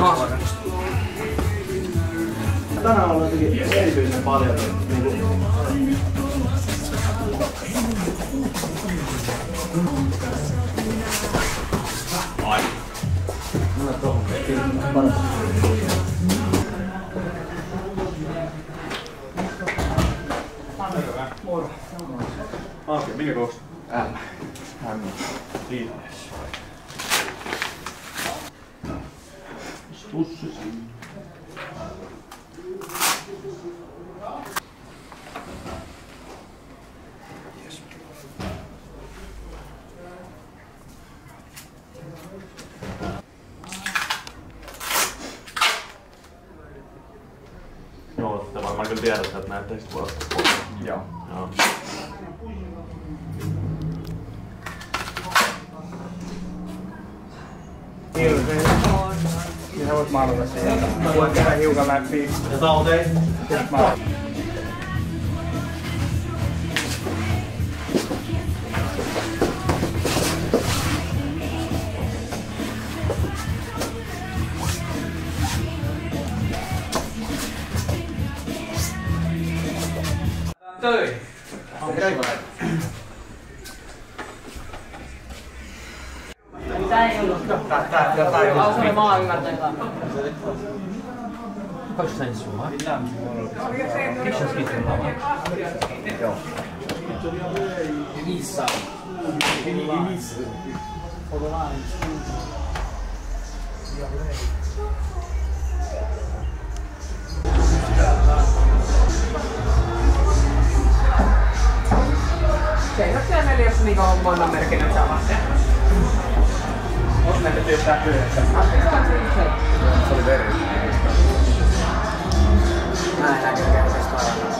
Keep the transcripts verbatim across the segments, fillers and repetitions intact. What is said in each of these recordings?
Tänään on jotenkin erityisen paljon niinku... Ai. Mä tohon paras. Moro. Okei, mikä koostuu? M. M. Liitos. Pussi sinne. Yes. Joo, te varmaan kyllä tiedätte, että näitä teistä voi ottaa pois. Joo. Joo. Hirveä. Sä voit maalata sen. Mä voin tehdä hiukan läpi. Ja talteen. Sitten mä... Töihin. Onko se Tää ei ollut. Tää, tää, tää ei ollut. Se mä oon ymmärtänyt. Qual senso, ma? Che c'è scritto in lava? Elissa. Elissa. Seisoksia neljässä niinku on monta merkinnät samassa. Onko näitä tyyppää yhdessä? Se oli veri. Mä en näkö käytännössä aina.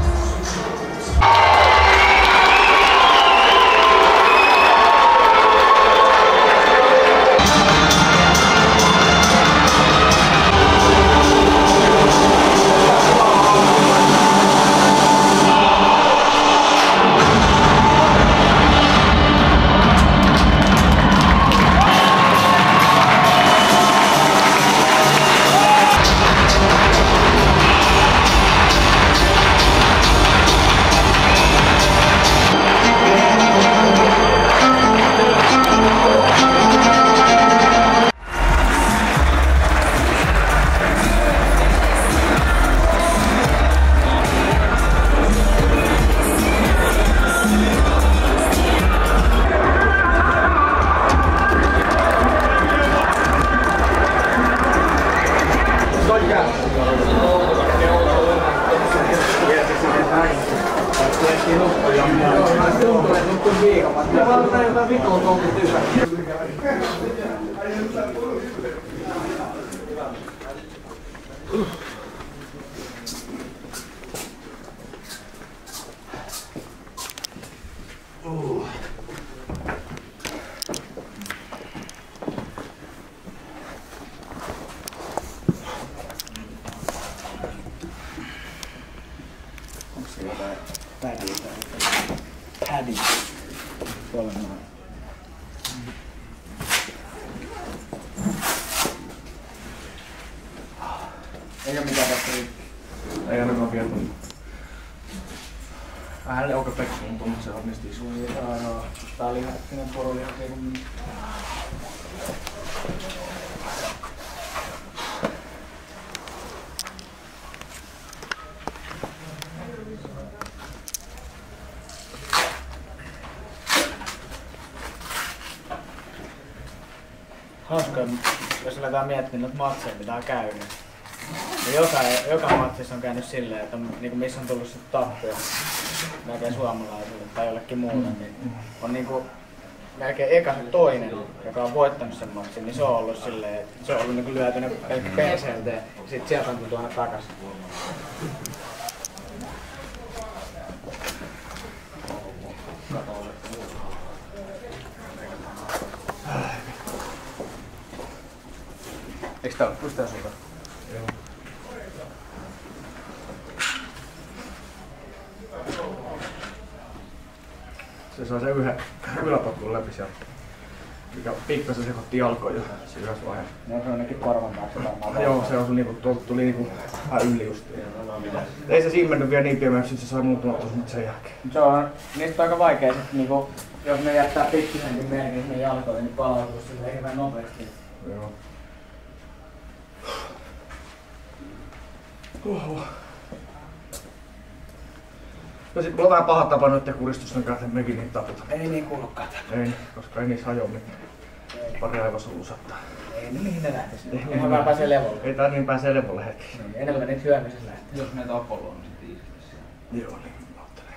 Onko se jotain pädiä tai pädi? Tuolla noin. Eikä mitään tästä rikki. Ei ainakaan kieltä. Vähän leuka pekki mun tuntuu, se onnistii sun. Joo, joo. Tää oli hättinen porolihake kun... Hauskaa, jos aletaan miettimään noita matseja, mitä on käynyt. Ja joka, joka matsissa on käynyt silleen, että on, niin missä on tullut sit tappio melkein suomalaisille tai jollekin muulle, niin on niinku melkein eka se toinen, joka on voittanut sen matsin, niin se on ollut silleen, että se on ollut niinku lyöty ne pelkkä perseeltä ja sit sieltä on tultu aina takas. Eiks tää oo? Kus tää sulta? Joo. Se saa sen yhden yläpotkulun läpi sieltä, mikä pikkasen sekoitti jalkoja jo siinä yhdessä vaiheessa. No se on ainakin korvan taakse varmaan Joo, se on niinku, tuolta tuli niinku vähän yli justiin. Ei se siinä mennyt vielä niin piemeäksi, että se sai muutamat tuossa nyt sen jälkeen. Se on, niistä on aika vaikea sit niinku, jos ne jättää pikkusenkin merkin sinne jalkoihin, niin palautuu silleen hirveän nopeasti. Joo. Oho. No sit mulla on vähän paha tapa noitten kuristusten kanssa, että mekin niitä taputa. Ei niin kuulukaan tällä. Ei, koska ei niissä hajoa mitään. Pari aivosolu sattaa. Ei ne mihin ne lähtis. Eihän vaan pääsee levolle. Ei tää niin pääsee levolle heti. Niin, enemmän niitä hyömisessä lähtee. Jos meitä Apolloon, niin sitten iskee siellä. Joo, niin ottelee.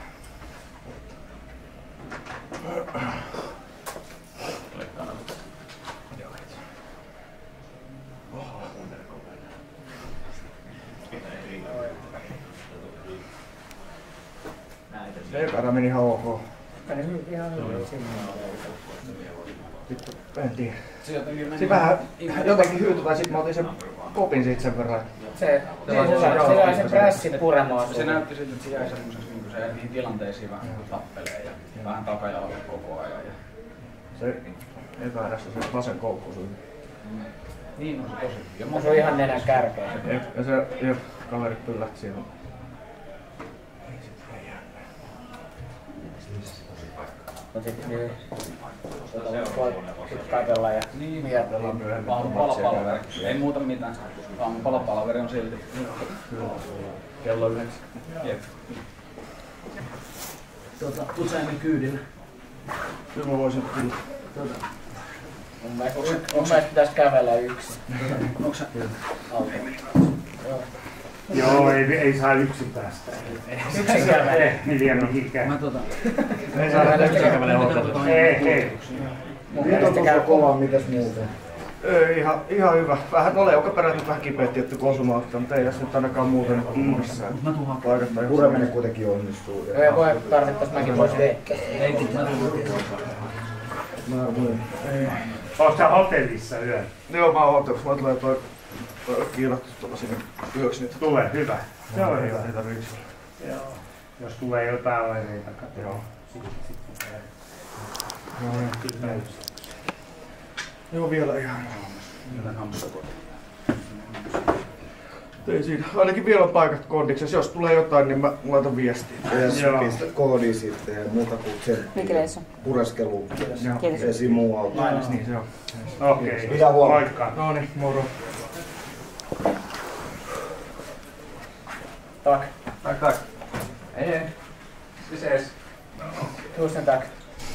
Joo, itse. Oho. Ekana meni ihan ok. Meni ihan hyvin. Vittu, en tiedä. Sitten vähän jotenkin hyytyi, tai sit mä otin sen kopin siitä sen verran. Se, se, se, se jäi sen prässin puremaan. Se näytti siltä, että se jäi semmoisessa niin se niihin tilanteisiin vähän niin tappelee ja vähän takajalalle koko ajan. Ja... Se epärässä se vasen koukku suli. Niin on se tosi. Ja se on ihan nenän kärkeä. Ja, ja se jep, kaverit pyllähti siinä. Ei sit ei jännä. No sit niin. Voi sit katsella ja niin, mietellä. Palapalaveri. Ei muuta mitään. Aamun palapalaveri on silti. Kyllä. Kello yhdeksän. Jep. Tuota, useammin kyydillä. Kyllä mä voisin tulla. Tuota. Mun mielestä, mun mielestä pitäis kävellä yksin. Onko sä? Autolla. Joo. Joo, ei, ei saa yksin päästä. Yksin kävellä. Ei vielä mihinkään. Mä tota... Ei saa nähdä yksin kävelee hotellilla. Ei, ei. Nyt on tuossa kova, mitäs muuta? Ei, ihan, ihan hyvä. Vähän ole leukaperät nyt vähän kipeät tietty kun osuma ottaa, mutta ei tässä nyt ainakaan muuten missään. Paikasta ihan Pureminen kuitenkin onnistuu. Joo, ja voi tarvittais mäkin voisin heittää. Ei kun mä tulen. Mä voin. Oot sä hotellissa yön? Joo, mä oon hotellissa. Mä tulee toi, toi kiilattu tuolla sinne yöksi nyt. Tulee, hyvä. Se on hyvä. Ei tarvitse. Joo. Jos tulee jotain oireita, katso. Joo. Sitten, sitten. Joo, Kyllä. Joo, vielä ihan. Millä hampsakoti? Ei siinä. Ainakin vielä on paikat kondiksessa. Jos tulee jotain, niin mä laitan viestiä. Ja pistä koodi sitten ja muuta kuin sen pureskelu. Esi muu auto. Mainos, niin se on. Okei. Pidä huolta. Moikka. No niin, moro. Tak. Tak, tak. Ei, ei. Sisäis. Tusen tak.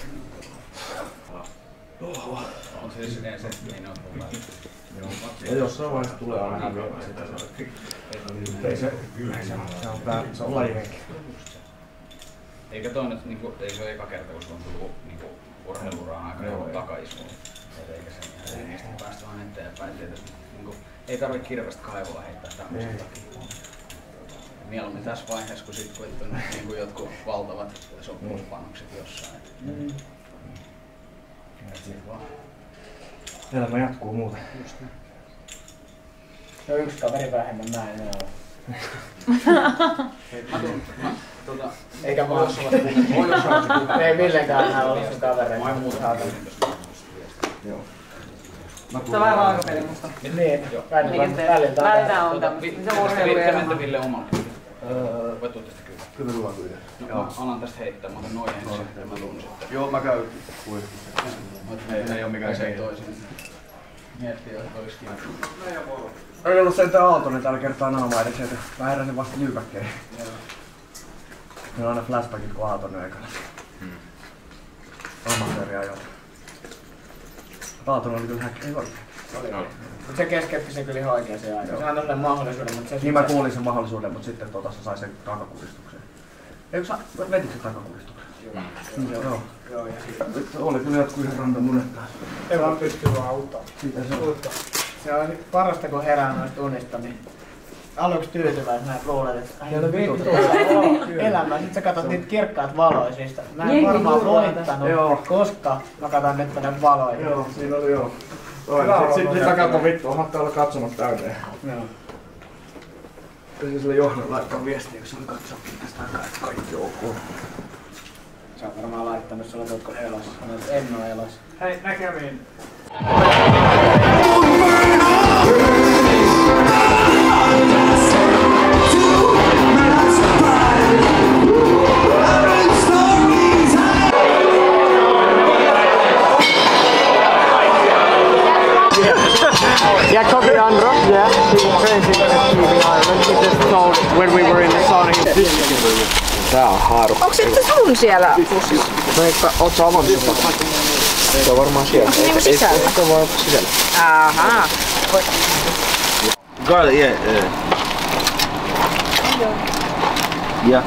On se siis se, niin on hyvä. Ja jossain vaiheessa tulee aina vielä sitä. Ei se, se on tää, se on lajihenki. Eikä toi nyt, niinku, ei se ole eka kerta, kun se on tullut niinku, urheiluraan aikana ollut takaiskuun. Eikä sen jälkeen niistä päästä vaan eteenpäin. Tietysti, niinku, ei tarvitse kirvestä kaivolla heittää tämmöisen takia. Mieluummin tässä vaiheessa, kun sit koittu niinku jotkut valtavat sopimuspanokset jossain. Mm. Elämä jatkuu muuten. Just näin. Se on yksi kaveri vähemmän, mä en enää ole. Mä tuun, mä, tota... Eikä mä ois olla kukaan. Ei millekään enää ollut sun kavereita. Mä en muuta hakenut. Joo. Se on vähän raakapeli musta. Niin, välillä välillä. Välillä on tämmöistä. Se urheilu ja Vittä Ville omalle. Vai tuu tästä kyllä? Kyllä tulla kyllä. No, mä alan tästä heittää, mä otan noin ensin ja mä tuun sitten. Joo, mä käyn puistuksessa. Ei, ei oo mikään se keino. toisin. Miettii, että olisi kiinni. Ei ollut sentään Aaltonen tällä kertaa naama edes, että mä heräsin vasta Nyypäkkeen. Meillä on aina flashbackit kun Aaltonen aikana. Amatööriä jo. Aaltonen oli kyllä häkki, ei oikein. Mut se keskeytti sen kyllä ihan oikeaan aikaan. Se antoi sulle mahdollisuuden, mutta se... Niin mä kuulin sen mahdollisuuden, mutta sitten tota se sai sen takakuristuksen. Eikö sä, vetikö sen takakuristuksen? Joo. Joo. Joo, ja sit... Oli kyllä jotkut ihan rantamunet taas. Ei vaan pysty vaan auttaa. Siitä se on. Se on parasta kun herää noista unista, niin aluksi tyytyväis näin luulet, että ai vittu, elämä. Sit sä katot niitä kirkkaat valoja niistä. Mä en varmaan voittanut, koska mä katon nyt tänne valoihin. Joo, siinä oli joo. Sitten sit mä katon vittu, on mahtaa olla katsomat täyteen. Joo. Pitäisi sille Johanna laittaa viestiä, kun se on katsomakin tästä aikaa, että kaikki on ok. Sä oot varmaan laittanut, jos olet ootko elos. En oo elos. Hei, näkemiin! Toby Andro, yeah, he trains in T V Ireland. He just told when we were in the sauna. Tää on haaru. Onks se sun siellä pussissa? No eikö, oot sä avannut sen? Se on varmaan siellä. Onko se niinku sisällä? Se on vaan sisällä. Ahaa. Garlic, yeah, yeah. Yeah.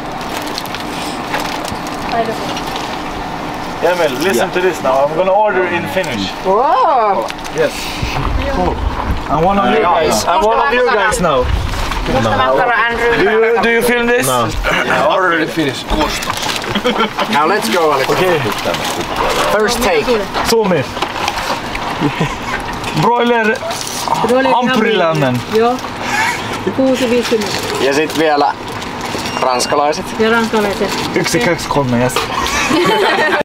Emil, listen yeah. to this now. I'm gonna order in Finnish. Wow. Yes. Cool. I'm one of you guys. I'm one of you guys now. No. Do you do you film this? No. Yeah, order in Finnish. Now let's go, Alex. Okay. First take. Zoom in. Broiler hampurilainen. Joo. kuusi viisikymmentä. Ja sit vielä ranskalaiset. Ja ranskalaiset. Yksi, kaksi, kolme, yes.